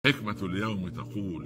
حكمة اليوم تقول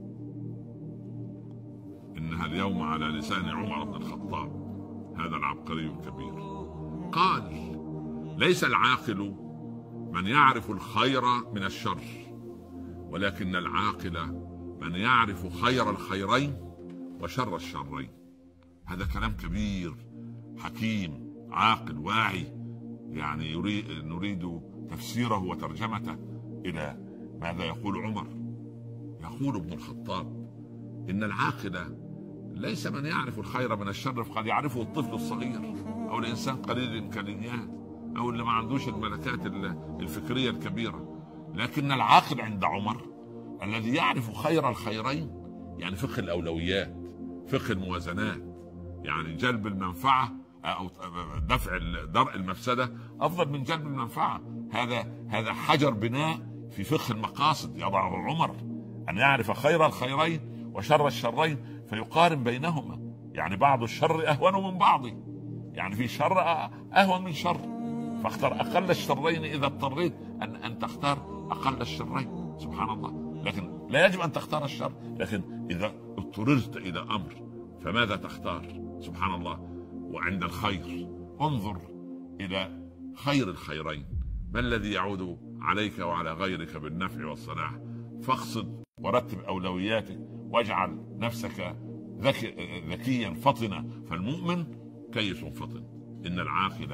إنها اليوم على لسان عمر بن الخطاب، هذا العبقري الكبير، قال: ليس العاقل من يعرف الخير من الشر، ولكن العاقل من يعرف خير الخيرين وشر الشرين. هذا كلام كبير حكيم عاقل واعي، يعني نريد تفسيره وترجمته إلى ماذا يقول عمر. يقول ابن الخطاب إن العاقل ليس من يعرف الخير من الشر، فقد يعرفه الطفل الصغير أو الإنسان قليل الإمكانيات أو اللي ما عندوش الملكات الفكرية الكبيرة، لكن العاقل عند عمر الذي يعرف خير الخيرين، يعني فقه الأولويات، فقه الموازنات، يعني جلب المنفعة أو درء المفسدة أفضل من جلب المنفعة. هذا حجر بناء في فقه المقاصد. يضع عمر أن يعرف خير الخيرين وشر الشرين فيقارن بينهما، يعني بعض الشر أهون من بعض، يعني في شر أهون من شر، فاختر أقل الشرين إذا اضطريت أن تختار أقل الشرين. سبحان الله. لكن لا يجب أن تختار الشر، لكن إذا اضطررت إلى أمر فماذا تختار؟ سبحان الله. وعند الخير انظر إلى خير الخيرين، ما الذي يعود عليك وعلى غيرك بالنفع والصلاح، فاقصد ورتب أولوياتك واجعل نفسك ذكيا فطنا، فالمؤمن كيس فطن. إن العاقل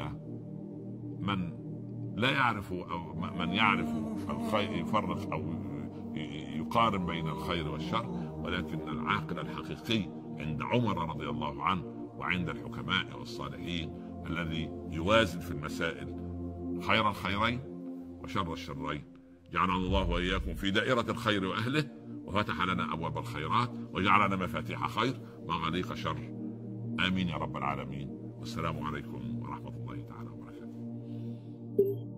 من لا يعرف أو من يعرف الخير يفرق أو يقارن بين الخير والشر، ولكن العاقل الحقيقي عند عمر رضي الله عنه وعند الحكماء والصالحين الذي يوازن في المسائل خير الخيرين وشر الشرين. جعلنا الله وإياكم في دائرة الخير وأهله، وفتح لنا أبواب الخيرات، وجعلنا مفاتيح خير مغاليق شر. آمين يا رب العالمين. والسلام عليكم ورحمة الله تعالى وبركاته.